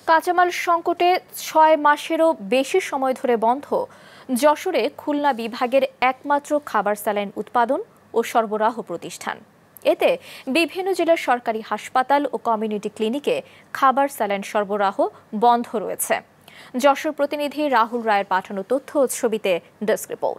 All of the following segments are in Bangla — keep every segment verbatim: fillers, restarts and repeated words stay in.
কাঁচামাল সংকটে ছয় মাসেরও বেশি সময় ধরে বন্ধ যশোরে খুলনা বিভাগের একমাত্র খাবার স্যালাইন উৎপাদন ও সরবরাহ প্রতিষ্ঠান। এতে বিভিন্ন জেলার সরকারি হাসপাতাল ও কমিউনিটি ক্লিনিকে খাবার স্যালাইন সরবরাহ বন্ধ রয়েছে। যশোর প্রতিনিধি রাহুল রায়ের পাঠানো তথ্য ও ছবিতে desk report.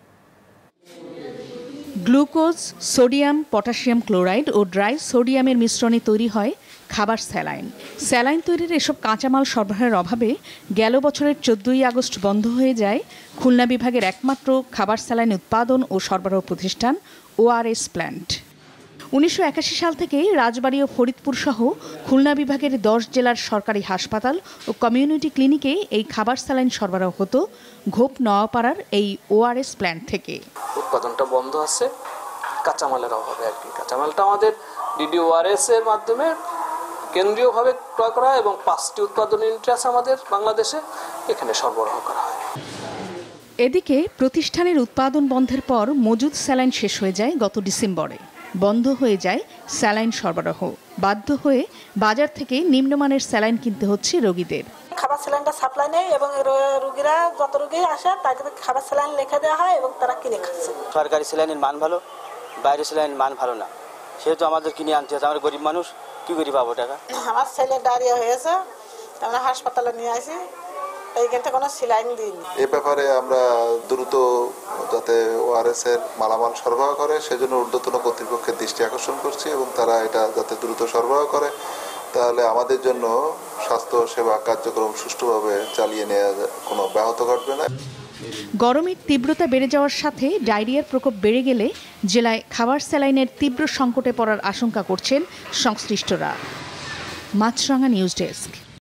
Glucose, sodium, potassium chloride ও ড্রাই সোডিয়ামের মিশ্রণে তৈরি হয় খাবার স্যালাইন। স্যালাইন তৈরির এসব কাঁচামাল সরবরাহের অভাবে গেল বছরের চোদ্দই আগস্ট বন্ধ হয়ে যায় খুলনা বিভাগের একমাত্র খাবার স্যালাইন উৎপাদন ও সরবরাহ প্রতিষ্ঠান ওআরএস প্ল্যান্ট। উনিশশো একাশি সাল থেকে রাজবাড়ী ও ফরিদপুর সহ খুলনা বিভাগের দশ জেলার সরকারি হাসপাতাল ও কমিউনিটি ক্লিনিকে এই খাবার স্যালাইন সরবরাহ হতো ঘোপ নওয়াপাড়ার এই ওআরএস প্ল্যান্ট থেকে। উৎপাদনটা বন্ধ আছে কাঁচামালের অভাবে আর কি। কাঁচামালটা আমাদের ডিডিওআরএস এর মাধ্যমে কেন্দ্রীয়ভাবে ক্রয় করা হয় এবং পাঁচটি উৎপাদন ইউনিট আছে আমাদের বাংলাদেশে, এখানে সরবরাহ করা হয়। এদিকে প্রতিষ্ঠানের উৎপাদন বন্ধের পর মজুদ স্যালাইন শেষ হয়ে যায় গত ডিসেম্বরে। বন্ধ হয়ে যায় স্যালাইন সরবরাহ। বাধ্য হয়ে বাজার থেকে নিম্নমানের স্যালাইন কিনতে হচ্ছে রোগীদের। খাবার স্যালাইনটা সাপ্লাই নেই এবং রোগীরা যত রোগী আসে তাকে খাবার স্যালাইন লিখে দেওয়া হয় এবং তারা কিনে খাচ্ছে। সরকারি স্যালাইনের মান ভালো, বাইরের স্যালাইনের মান ভালো না, সেহেতু আমাদের কিনে আনতে হচ্ছে। আমরা গরিব মানুষ, কি করে পাবো টাকা? আমার ছেলে ডায়রিয়া হয়েছে, আমরা হাসপাতালে নিয়ে আসি, এইখান থেকে কোনো স্যালাইন দিইনি। এই ব্যাপারে আমরা দ্রুত যাতে ওআরএস এর মালামাল সরবরাহ করে সেজন্য ঊর্ধ্বতন কর্তৃপক্ষের দৃষ্টি আকর্ষণ করছি এবং তারা এটা যাতে দ্রুত সরবরাহ করে, তাহলে আমাদের জন্য স্বাস্থ্য সেবা কার্যক্রম সুষ্ঠুভাবে চালিয়ে নেওয়া কোনো ব্যাহত ঘটবে না। গরমের তীব্রতা বেড়ে যাওয়ার সাথে ডায়রিয়ার প্রকোপ বেড়ে গেলে জেলায় খাবার স্যালাইনের তীব্র সংকটে পড়ার আশঙ্কা করছেন সংশ্লিষ্টরা। Maasranga news desk.